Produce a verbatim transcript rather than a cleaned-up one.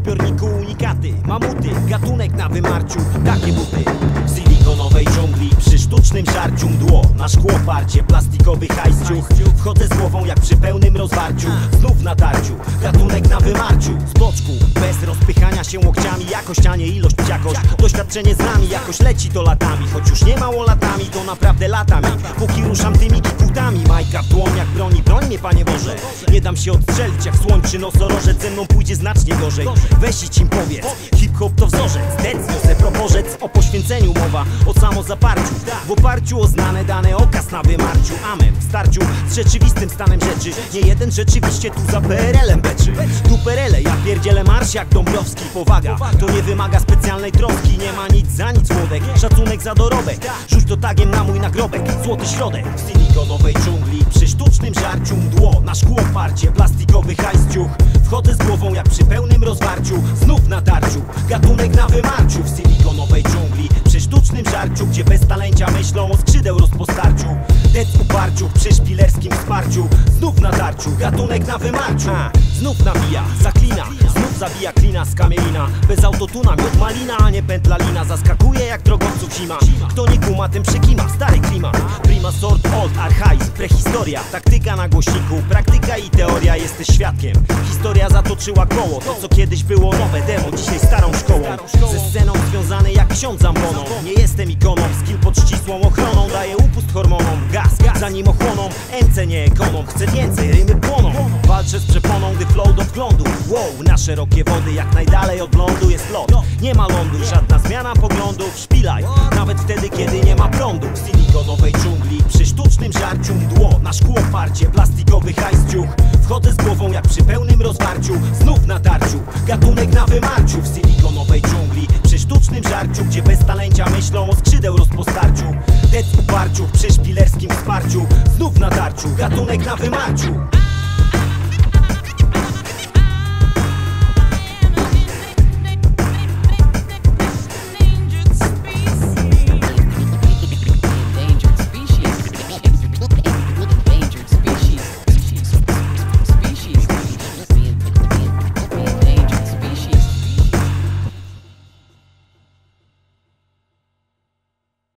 zbiorniku unikaty, mamuty, gatunek na wymarciu, takie buty. W silikonowej dżungli, przy sztucznym żarciu mdło, na szkło parcie, plastikowy hajściuch. Wchodzę z głową jak przy pełnym rozwarciu, znów na tarciu, gatunek na wymarciu. Z boczku, bez rozpychania się łokciami, jakość, a nie ilość, jakość. Doświadczenie z nami, jakoś leci to latami, choć już nie mało latami, to naprawdę latami. Póki ruszam tymi kikutami, majka w dłoń jak broni, broń mnie Panie Boże. Nie dam się odstrzelić jak słoń czy nosorożec, ze mną pójdzie znacznie gorzej. Weź i im powiedz, hip-hop to wzorzec, decniosę proporzec. O poświęceniu mowa, o samozaparciu, w oparciu o znane dane, okaz na wymarciu. Amen, w starciu z rzeczywistym stanem rzeczy, nie jeden rzeczywiście tu za P R L-em beczy. Tu perele, ja pierdzielę marsz jak Dąbrowski. Powaga, to nie wymaga specjalnej troski, nie ma nic za nic młodek, szacunek za dorobek. Rzuć to tagiem na mój nagrobek, złoty środek. W silikonowej dżungli, przy sztucznym żarciu mdło, na szkło parcie, plastikowy hajściuch. Wchodzę z głową jak przy pełnym rozwarciu, znów na tarciu, gatunek na wymarciu. W silikonowej dżungli, przy sztucznym żarciu, gdzie bez talencia myślą o skrzydeł rozpostarciu. Dec uparciu, przy szpilerskim wsparciu, znów na tarciu, gatunek na wymarciu. A, znów nawija, zaklina, znów zabija klina z kamielina. Bez autotuna, miód malina, a nie pętlalina. Zaskakuje jak drogowców zima, kto nie kuma, tym przykima, stary klimat. Prima sort, old, archaizm, prehistoria. Taktyka na głośniku, praktyka i teoria, jesteś świadkiem. Historia zatoczyła koło, to co kiedyś było nowe demo, dzisiaj starą szkołą. Ze sceną związany jak ksiądz amboną. Nie jestem ikoną, skill pod ścisłą ochroną. Daję upust hormonom, gaz, zanim ochłoną. M C nie ekonom, chcę więcej, rymy płoną. Walczę z przeponą, gdy flow do wglądu. Wow, na szerokie wody, jak najdalej od lądu jest lot. Nie ma lądu, żadna zmiana poglądów. Szpilaj, nawet wtedy kiedy nie ma prądu. W silikonowej dżungli, przy sztucznym żarciu mdło, na szkło parcie, plastikowy hajściuch. Wchodzę z głową jak przy pełnym rozwarciu, znów na tarciu, gatunek na wymarciu. W silikonowej dżungli, przy sztucznym żarciu, gdzie bez talencia myślą o skrzydeł rozpostarciu. Dec uparciu, przy szpilerskim wsparciu, znów na tarciu, gatunek na wymarciu.